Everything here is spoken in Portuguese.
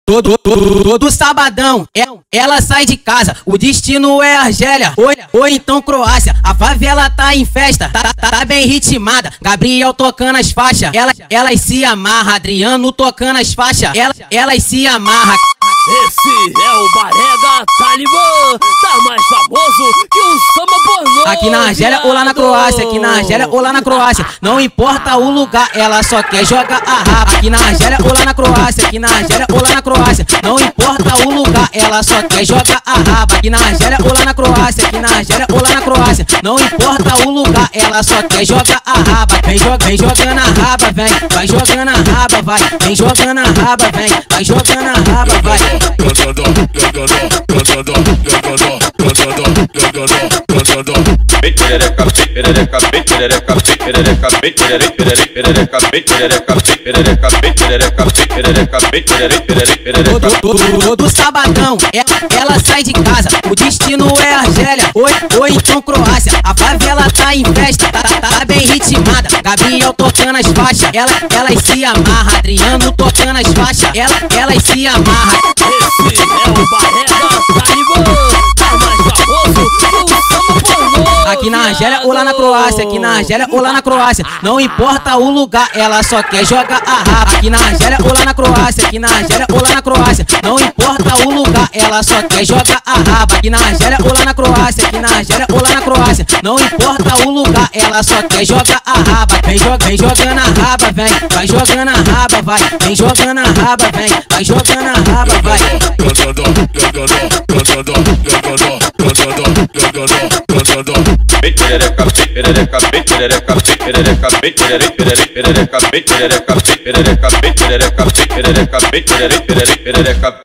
Todo sabadão, ela sai de casa, o destino é Argélia, ou então Croácia. A favela tá em festa, tá bem ritmada. Gabriel tocando as faixas, elas se amarra. Adriano tocando as faixas, elas se amarra. Esse é o Barega Talibã, tá mais famoso que um samba pornô. Aqui na Argélia ou lá na Croácia, aqui na Argélia ou lá na Croácia, não importa o lugar, ela só quer jogar a raba. Aqui na Argélia ou lá na Croácia, aqui na Argélia ou lá na Croácia, não importa o lugar, ela só quer jogar a raba. Aqui na Argélia ou lá na Croácia, aqui na Argélia ou lá na Croácia, não importa o lugar, ela só quer jogar a raba. Vem jogando a raba, vai jogando a raba, vem jogando a raba, vai jogando a raba, vai. Todo sabadão, ela sai de casa, o destino é Argélia, ou então Croácia. A favela tá em festa, tá bem ritmada. Gabriel tocando as faixas, elas se amarra. Adriano tocando as faixas, elas se amarra. Esse é o Barega Talibã, tá mais famoso que um samba pornô. Aqui na Argélia ou lá na Croácia, aqui na Argélia ou lá na Croácia, não importa o lugar, ela só quer jogar a raba. Aqui na Argélia ou lá na Croácia, aqui na Argélia ou lá na Croácia, não importa o lugar, ela só quer jogar a raba. Aqui na Argélia ou lá na Croácia, aqui na Argélia ou lá na Croácia, não importa o lugar, ela só quer jogar a raba. Vem jogando a raba, vai jogando a raba, vem jogando a raba, vai jogando a raba, vai. Perereca,